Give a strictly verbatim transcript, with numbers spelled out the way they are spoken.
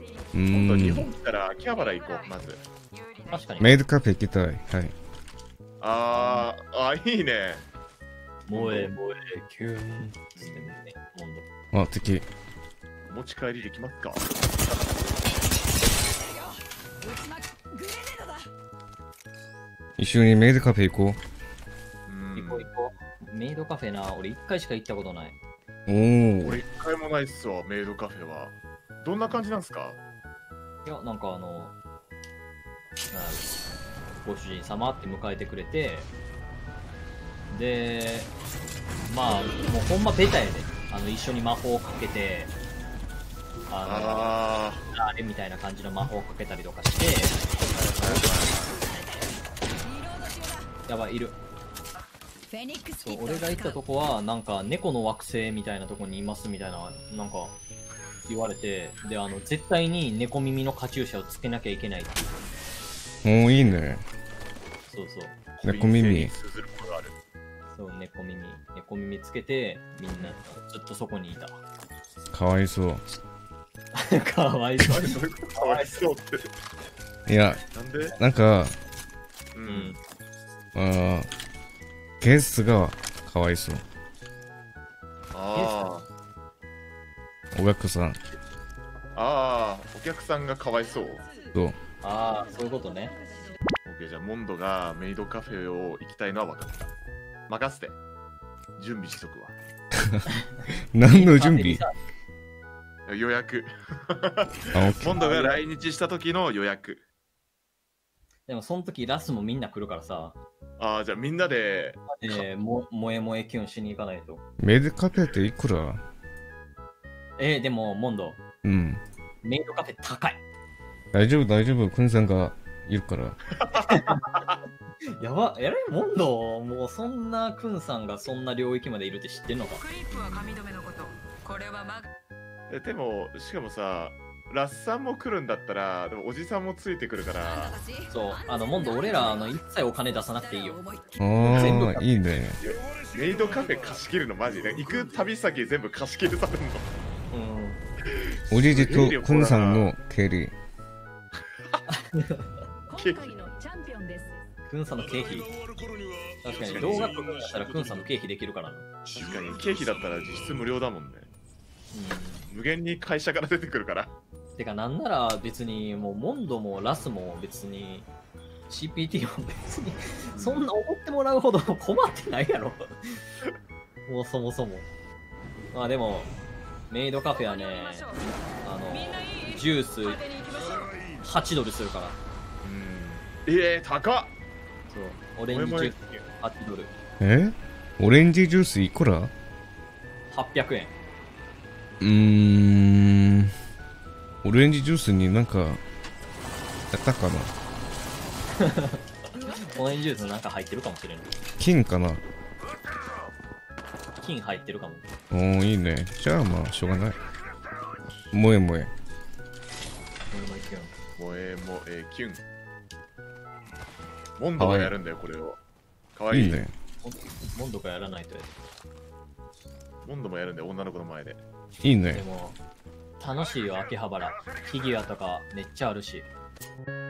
う今度日ーん。 本来たら秋葉原行こう、まず。 確かに。 メイドカフェ行きたい。はい。 あー、あ、いいね。 萌え萌えキュンつってね、モンあ、敵。 お持ち帰りできますか？ 一緒にメイドカフェ行こうんド。行こう行こう。メイドカフェな、俺一回しか行ったことない。 う。おー。 俺一回もないっすわ、メイドカフェは。どんな感じなんすか？ いや、なんかあの、なんご主人様って迎えてくれて、で、まあ、もうほんまベタやで。あの、一緒に魔法をかけて、ああの、あれみたいな感じの魔法をかけたりとかして、やばい、いる。そう、俺が行ったとこは、なんか猫の惑星みたいなとこにいますみたいな、なんか、言われて、で、あの、絶対に猫耳のカチューシャをつけなきゃいけないっていう。 おー、いいね。 そうそう。 ー。 猫耳通ずるものがある。 そう、猫耳。猫耳つけて、みんなずっとそこにいた。 かわいそう。 かわいそう。 何それかわいそうって。 いや、 なんで？ なんか、 ううんん。。 あーゲストがかわいそう。 あお客さん。 あ。ああ、お客さんがかわいそう。 そう。 ああ、そういうことね。 オッケー、じゃあ、モンドがメイドカフェを行きたいのは分かった。任せて。準備しとくわ。 何の準備？ 予約。 あ、オッケー。 モンドが来日した時の予約。 でも、その時ラスもみんな来るからさ、 ああ、じゃあみんなで、 えー、も、萌え萌えキュンしに行かないと。 メイドカフェっていくら？ えー、でも、モンド、 うん。 メイドカフェ高い。 大丈夫、大丈夫。くんさんがいるから。 やば、えらいモンド、もうそんなクンさんがそんな領域までいるって知ってんのか？ クリップは髪留めのこと。これはマグ。 えでも、しかもさ、ラッサンも来るんだったら、でもおじさんもついてくるから、 そう、あの、モンド、俺ら、あの、一切お金出さなくていいよ。全部ああ、いいね。 メイドカフェ貸し切るのマジで。行く旅先全部貸し切るされるの。 うん。 おじじとくんさんの経理。 今回のチャンピオンです。 クンさんの経費。確かに、動画とかだったらクンさんの経費できるからな。 確かに、経費だったら実質無料だもんね。無限に会社から出てくるから。 うん。てか、なんなら別に、もう、モンドもラスも別に、シーピーティー も別に、そんな思ってもらうほど困ってないやろ。もうそもそも。まあでも、メイドカフェはね、あの、ジュースはちドルするから。 うん。ええー、高っ。 そう、オレンジジュースはちドル。 えオレンジジュースいくら？ はっぴゃくえん。 うーん。オレンジジュースになんか、やったかな？ オレンジジュースなんか入ってるかもしれない。 金かな？ 金入ってるかも。 おー、いいね。じゃあまあ、しょうがない。萌え萌え。 萌え萌えキュン。モンドがやるんだよ、これを。かわいい。 いいね。 モンドがやらないとやモンドもやるんだよ、女の子の前で。 でいいね。 も、楽しいよ、秋葉原。フィギュアとかめっちゃあるし。